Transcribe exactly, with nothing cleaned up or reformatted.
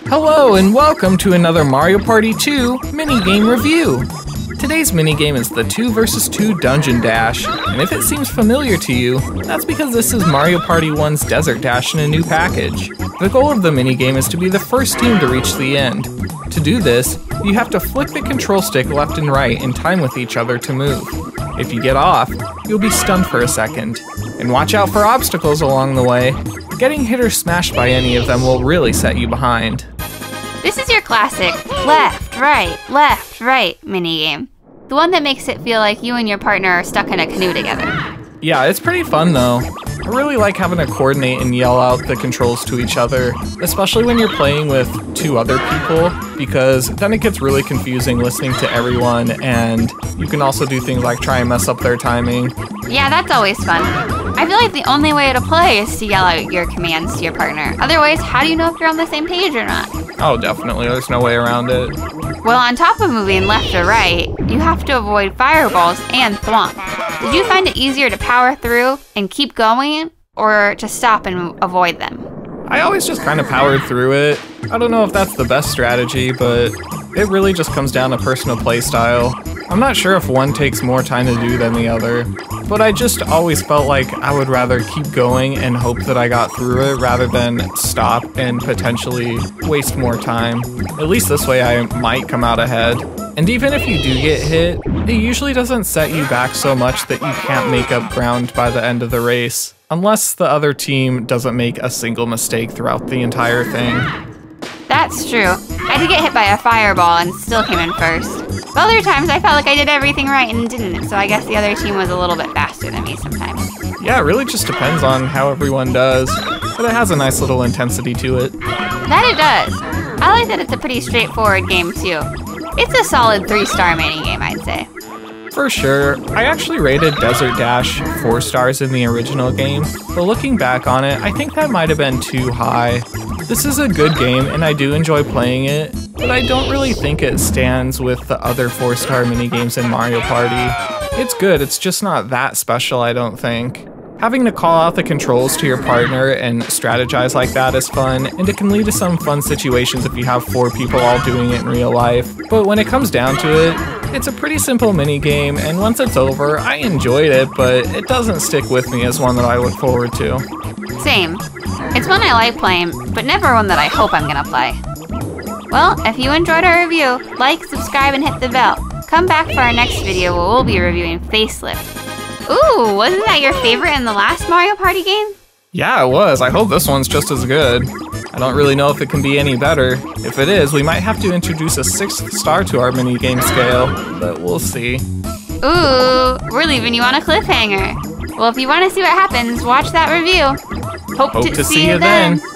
Hello and welcome to another Mario Party two minigame review. Today's minigame is the two versus two Dungeon Dash, and if it seems familiar to you, that's because this is Mario Party one's Desert Dash in a new package. The goal of the minigame is to be the first team to reach the end. To do this, you have to flick the control stick left and right in time with each other to move. If you get off, you'll be stunned for a second. And watch out for obstacles along the way. Getting hit or smashed by any of them will really set you behind. This is your classic left, right, left, right minigame. The one that makes it feel like you and your partner are stuck in a canoe together. Yeah, it's pretty fun though. I really like having to coordinate and yell out the controls to each other, especially when you're playing with two other people, because then it gets really confusing listening to everyone, and you can also do things like try and mess up their timing. Yeah, that's always fun. I feel like the only way to play is to yell out your commands to your partner. Otherwise, how do you know if you're on the same page or not? Oh, definitely. There's no way around it. Well, on top of moving left or right, you have to avoid fireballs and thwomp. Did you find it easier to power through and keep going, or to stop and avoid them? I always just kind of powered through it. I don't know if that's the best strategy, but it really just comes down to personal play style. I'm not sure if one takes more time to do than the other, but I just always felt like I would rather keep going and hope that I got through it rather than stop and potentially waste more time. At least this way I might come out ahead. And even if you do get hit, it usually doesn't set you back so much that you can't make up ground by the end of the race, unless the other team doesn't make a single mistake throughout the entire thing. That's true. I did get hit by a fireball and still came in first. But other times I felt like I did everything right and didn't, so I guess the other team was a little bit faster than me sometimes. Yeah, it really just depends on how everyone does, but it has a nice little intensity to it. That it does. I like that it's a pretty straightforward game too. It's a solid three-star minigame, I'd say. For sure. I actually rated Desert Dash four stars in the original game, but looking back on it, I think that might have been too high. This is a good game and I do enjoy playing it, but I don't really think it stands with the other four star minigames in Mario Party. It's good, it's just not that special, I don't think. Having to call out the controls to your partner and strategize like that is fun, and it can lead to some fun situations if you have four people all doing it in real life. But when it comes down to it, it's a pretty simple minigame, and once it's over, I enjoyed it, but it doesn't stick with me as one that I look forward to. Same. It's one I like playing, but never one that I hope I'm gonna play. Well, if you enjoyed our review, like, subscribe, and hit the bell. Come back for our next video where we'll be reviewing Facelift. Ooh, wasn't that your favorite in the last Mario Party game? Yeah, it was. I hope this one's just as good. I don't really know if it can be any better. If it is, we might have to introduce a sixth star to our minigame scale, but we'll see. Ooh, we're leaving you on a cliffhanger. Well, if you want to see what happens, watch that review. Hope, Hope to, to see, see you you then. then.